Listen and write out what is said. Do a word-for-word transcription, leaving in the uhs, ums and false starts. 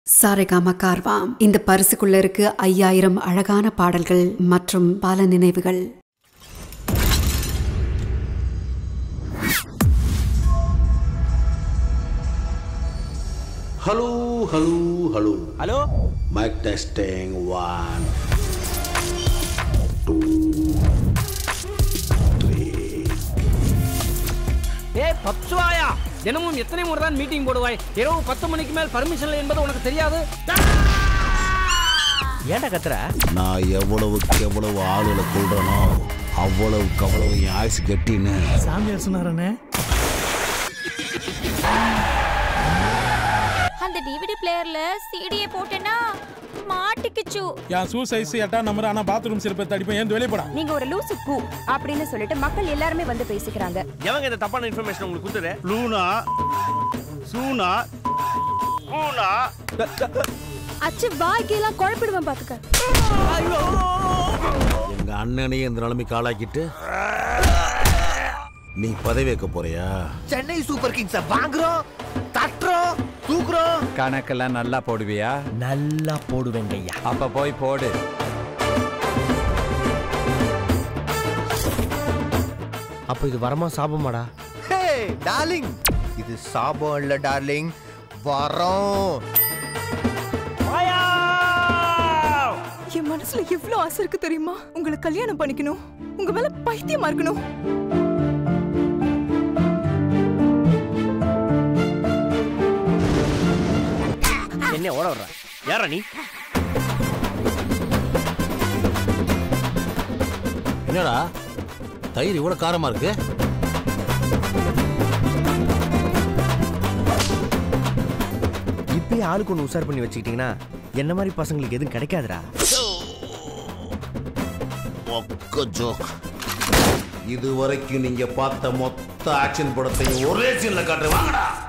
சாரேகாமா கார்வாம். இந்த பரிசுக்குள்ள இருக்கு ஐயாயிரம் அழகான பாடல்கள் மற்றும் பல நினைவுகள். Hello hello hello hello mic testing one two three. ஏ பப்சுவாயா, தினமும் எத்தனை முறை தான் மீட்டிங் போடுவாய்? இரவு பத்து மணிக்கு மேல் பர்மிஷன் இல்லை என்பது உனக்கு தெரியாது? ஏன்டா கத்துற? நான் எவ்வளவுக்கு எவ்வளவு ஆளுகளை கொள்றனோ அவ்வளவுக்கு அவ்வளவு என் ஆயுசு கட்டின்னு சாமியார் சொன்னாரண்ணே. அந்த டிவிடி பிளேயர்ல சிடியை போட்டேனா மாட்டிக்கிச்சு. என் ஷூ சைஸ் எட்டா நம்பர், ஆனா பாத்ரூம் சிறப்பை தடிப்பேன். ஏன் வெளியே போடா. நீங்க ஒரு லூசு பூ அப்படின்னு சொல்லிட்டு மக்கள் எல்லாருமே வந்து பேசிக்கிறாங்க. எவங்க இந்த தப்பான இன்ஃபர்மேஷன் உங்களுக்கு கொடுத்தது? லூனா சூனா பூனா அச்சு வாய்க்கெல்லாம் குழப்பிடுவேன் பாத்துக்க. எங்க அண்ணனையும் இந்த நிலைமைக்கு ஆளாக்கிட்டு நீ பதவி வைக்க போறியா? சென்னை சூப்பர் கிங்ஸ வாங்குறோம், தட்டுறோம், தூக்குறோம். கணக்கெல்லாம் நல்லா போடுவியா? நல்லா போடுவேங்க ஐயா. அப்ப போய் போடு. அப்ப இது வரமா சாபமாடா? ஹே டார்லிங், இது சாபம் இல்ல டார்லிங், வரோம். என் மனசுல எவ்வளவு ஆசை இருக்கு தெரியுமா? உங்களை கல்யாணம் பண்ணிக்கணும், உங்க மேல பைத்தியமா இருக்கணும். என்ன ஓட வர்ற? யாரா நீ? என்னடா தயிர் இவ்வளவு காரமா இருக்கு? இப்பயே ஆளுக்கு ஒன்று உசார் பண்ணி வச்சுக்கிட்டீங்கன்னா என்ன மாதிரி பசங்களுக்கு எதுவும் கிடைக்காதுடா. இதுவரைக்கும் நீங்க பார்த்த மொத்த ஆக்ஷன் படத்தையும் ஒரே சீன்ல காட்டுவாங்கடா.